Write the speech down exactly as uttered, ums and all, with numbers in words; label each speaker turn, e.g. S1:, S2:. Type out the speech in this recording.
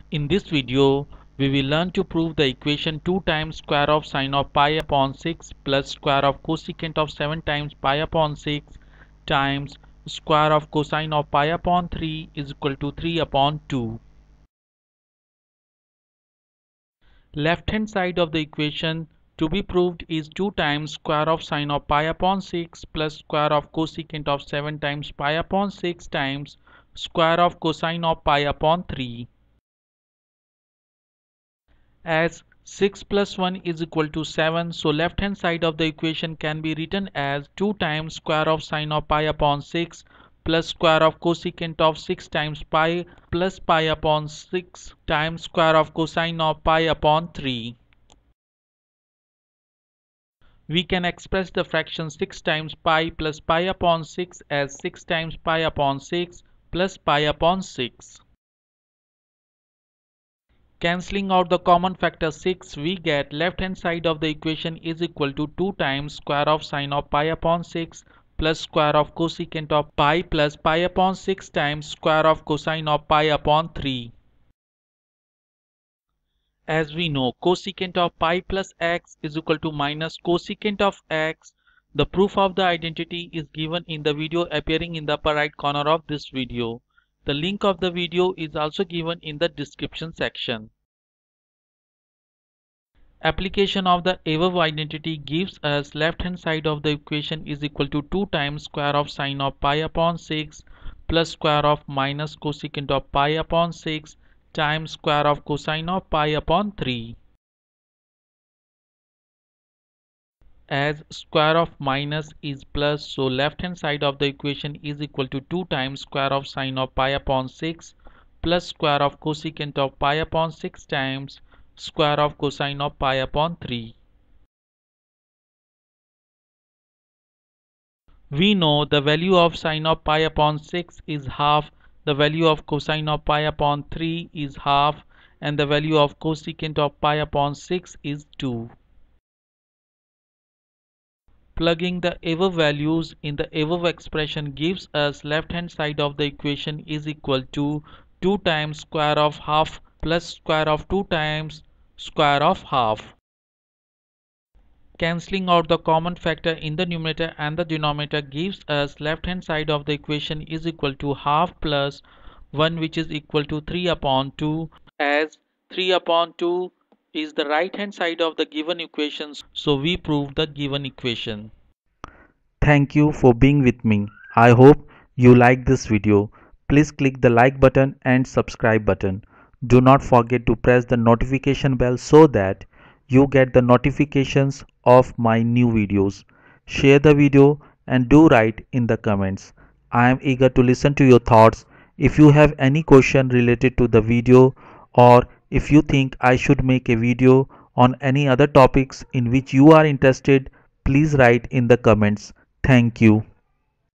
S1: In this video, we will learn to prove the equation two times square of sine of pi upon six plus square of cosecant of seven times pi upon six times square of cosine of pi upon three is equal to three upon two. Left hand side of the equation to be proved is two times square of sine of pi upon six plus square of cosecant of seven times pi upon six times square of cosine of pi upon three. As six plus one is equal to seven, so left hand side of the equation can be written as two times square of sine of pi upon six plus square of cosecant of six times pi plus pi upon six times square of cosine of pi upon three. We can express the fraction six times pi plus pi upon six as six times pi upon six plus pi upon six. Cancelling out the common factor six, we get left hand side of the equation is equal to two times square of sine of pi upon six plus square of cosecant of pi plus pi upon six times square of cosine of pi upon three. As we know, cosecant of pi plus x is equal to minus cosecant of x. The proof of the identity is given in the video appearing in the upper right corner of this video. The link of the video is also given in the description section. Application of the above identity gives us left hand side of the equation is equal to two times square of sine of pi upon six plus square of minus cosecant of pi upon six times square of cosine of pi upon three. As square of minus is plus, so left hand side of the equation is equal to two times square of sine of pi upon six plus square of cosecant of pi upon six times square of cosine of pi upon three. We know the value of sine of pi upon six is half, the value of cosine of pi upon three is half, and the value of cosecant of pi upon six is two. Plugging the above values in the above expression gives us left hand side of the equation is equal to two times square of half plus square of two times square of half. Cancelling out the common factor in the numerator and the denominator gives us left hand side of the equation is equal to half plus one, which is equal to three upon two, as three upon two is the right hand side of the given equation, so we prove the given equation.
S2: Thank you for being with me. I hope you like this video. Please click the like button and subscribe button. Do not forget to press the notification bell so that you get the notifications of my new videos. Share the video and do write in the comments. I am eager to listen to your thoughts. If you have any question related to the video, or if you think I should make a video on any other topics in which you are interested, please write in the comments. Thank you.